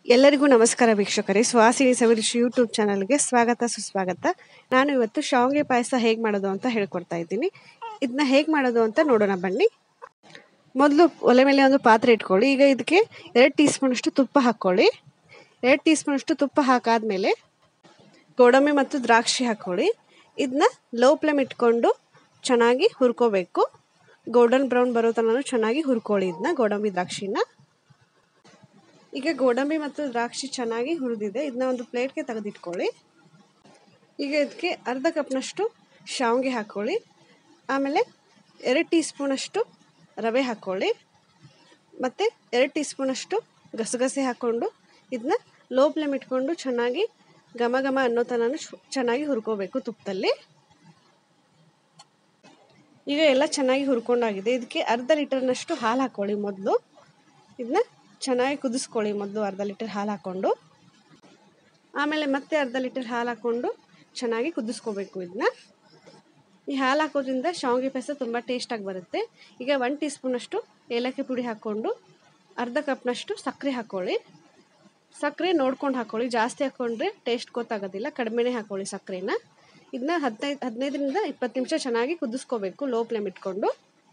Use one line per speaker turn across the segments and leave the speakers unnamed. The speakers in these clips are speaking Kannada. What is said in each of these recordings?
ಎಲ್ಲರಿಗೂ ನಮಸ್ಕಾರ ವೀಕ್ಷಕರೇ. ಸುಹಾಸಿನಿ ಸವಿರುಚಿ ಯೂಟ್ಯೂಬ್ ಚಾನಲ್ಗೆ ಸ್ವಾಗತ ಸುಸ್ವಾಗತ. ನಾನು ಇವತ್ತು ಶಾವಿಗೆ ಪಾಯಸ ಹೇಗೆ ಮಾಡೋದು ಅಂತ ಹೇಳ್ಕೊಡ್ತಾ ಇದ್ದೀನಿ. ಇದನ್ನ ಹೇಗೆ ಮಾಡೋದು ಅಂತ ನೋಡೋಣ ಬನ್ನಿ. ಮೊದಲು ಒಲೆ ಮೇಲೆ ಒಂದು ಪಾತ್ರೆ ಇಟ್ಕೊಳ್ಳಿ. ಈಗ ಇದಕ್ಕೆ 2 ಟೀ ಸ್ಪೂನಷ್ಟು ತುಪ್ಪ ಹಾಕ್ಕೊಳ್ಳಿ. 2 ಟೀ ಸ್ಪೂನಷ್ಟು ತುಪ್ಪ ಹಾಕಾದ್ಮೇಲೆ ಗೋಡಂಬಿ ಮತ್ತು ದ್ರಾಕ್ಷಿ ಹಾಕ್ಕೊಳ್ಳಿ. ಇದನ್ನ ಲೋ ಫ್ಲೇಮ್ ಇಟ್ಕೊಂಡು ಚೆನ್ನಾಗಿ ಹುರ್ಕೋಬೇಕು. ಗೋಲ್ಡನ್ ಬ್ರೌನ್ ಬರೋ ತನಕ ಚೆನ್ನಾಗಿ ಹುರ್ಕೊಳ್ಳಿ ಇದನ್ನ ಗೋಡಂಬಿ ದ್ರಾಕ್ಷಿನ. ಈಗ ಗೋಡಂಬಿ ಮತ್ತು ದ್ರಾಕ್ಷಿ ಚೆನ್ನಾಗಿ ಹುರಿದಿದೆ. ಇದನ್ನ ಒಂದು ಪ್ಲೇಟ್ಗೆ ತೆಗೆದಿಟ್ಕೊಳ್ಳಿ. ಈಗ ಇದಕ್ಕೆ ಅರ್ಧ ಕಪ್ನಷ್ಟು ಶಾವಿಗೆ ಹಾಕ್ಕೊಳ್ಳಿ. ಆಮೇಲೆ 2 ಟೀ ಸ್ಪೂನಷ್ಟು ರವೆ ಹಾಕ್ಕೊಳ್ಳಿ. ಮತ್ತು 2 ಟೀ ಸ್ಪೂನಷ್ಟು ಗಸಗಸೆ ಹಾಕ್ಕೊಂಡು ಇದನ್ನ ಲೋ ಫ್ಲೇಮ್ ಇಟ್ಕೊಂಡು ಚೆನ್ನಾಗಿ ಘಮ ಘಮ ಅನ್ನೋ ತನಕ ಚೆನ್ನಾಗಿ ಹುರ್ಕೋಬೇಕು ತುಪ್ಪದಲ್ಲಿ. ಈಗ ಎಲ್ಲ ಚೆನ್ನಾಗಿ ಹುರ್ಕೊಂಡಾಗಿದೆ. ಇದಕ್ಕೆ ಅರ್ಧ ಲೀಟರ್ನಷ್ಟು ಹಾಲು ಹಾಕ್ಕೊಳ್ಳಿ. ಮೊದಲು ಇದನ್ನ ಚೆನ್ನಾಗಿ ಕುದಿಸ್ಕೊಳ್ಳಿ. ಮೊದಲು ಅರ್ಧ ಲೀಟರ್ ಹಾಲು ಹಾಕ್ಕೊಂಡು ಆಮೇಲೆ ಮತ್ತೆ ಅರ್ಧ ಲೀಟರ್ ಹಾಲು ಹಾಕ್ಕೊಂಡು ಚೆನ್ನಾಗಿ ಕುದಿಸ್ಕೋಬೇಕು ಇದನ್ನ. ಈ ಹಾಲು ಹಾಕೋದ್ರಿಂದ ಶಾವಿಗೆ ಪಾಯಸ ತುಂಬ ಟೇಸ್ಟಾಗಿ ಬರುತ್ತೆ. ಈಗ 1 ಟೀ ಸ್ಪೂನಷ್ಟು ಏಲಕ್ಕಿ ಪುಡಿ ಹಾಕ್ಕೊಂಡು ಅರ್ಧ ಕಪ್ನಷ್ಟು ಸಕ್ಕರೆ ಹಾಕ್ಕೊಳ್ಳಿ. ಸಕ್ಕರೆ ನೋಡ್ಕೊಂಡು ಹಾಕ್ಕೊಳ್ಳಿ. ಜಾಸ್ತಿ ಹಾಕ್ಕೊಂಡ್ರೆ ಟೇಸ್ಟ್ ಗೊತ್ತಾಗೋದಿಲ್ಲ. ಕಡಿಮೆನೇ ಹಾಕ್ಕೊಳ್ಳಿ ಸಕ್ಕರೆನ. ಇದನ್ನ 15ರಿಂದ 20 ನಿಮಿಷ ಚೆನ್ನಾಗಿ ಕುದಿಸ್ಕೋಬೇಕು ಲೋ ಫ್ಲೇಮ್ ಇಟ್ಕೊಂಡು.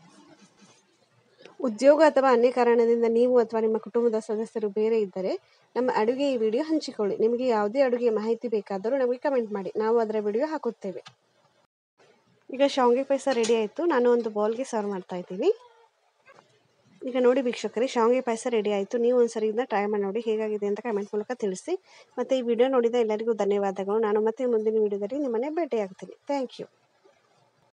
ಉದ್ಯೋಗ ಅಥವಾ ಅನ್ಯ ಕಾರಣದಿಂದ ನೀವು ಅಥವಾ ನಿಮ್ಮ ಕುಟುಂಬದ ಸದಸ್ಯರು ಬೇರೆ ಇದ್ದರೆ ನಮ್ಮ ಅಡುಗೆ ಈ ವಿಡಿಯೋ ಹಂಚಿಕೊಳ್ಳಿ. ನಿಮಗೆ ಯಾವುದೇ ಅಡುಗೆ ಮಾಹಿತಿ ಬೇಕಾದರೂ ನಮಗೆ ಕಮೆಂಟ್ ಮಾಡಿ, ನಾವು ಅದರ ವಿಡಿಯೋ ಹಾಕುತ್ತೇವೆ. ಈಗ ಶಾವಿಗೆ ಪಾಯಸ ರೆಡಿ ಆಯಿತು. ನಾನು ಒಂದು ಬೌಲ್ಗೆ ಸರ್ವ್ ಮಾಡ್ತಾ ಇದ್ದೀನಿ. ಈಗ ನೋಡಿ ವೀಕ್ಷಕರೇ, ಶಾವಿಗೆ ಪಾಯಸ ರೆಡಿ ಆಯಿತು. ನೀವು ಒಂದ್ಸರಿ ಇದನ್ನ ಟ್ರೈ ಮಾಡಿ ನೋಡಿ ಹೇಗಾಗಿದೆ ಅಂತ ಕಮೆಂಟ್ ಮೂಲಕ ತಿಳಿಸಿ. ಮತ್ತು ಈ ವಿಡಿಯೋ ನೋಡಿದ ಎಲ್ಲರಿಗೂ ಧನ್ಯವಾದಗಳು. ನಾನು ಮತ್ತೆ ಮುಂದಿನ ವಿಡಿಯೋದಲ್ಲಿ ನಿಮ್ಮನ್ನೇ ಭೇಟಿಯಾಗ್ತೀನಿ. Thank you.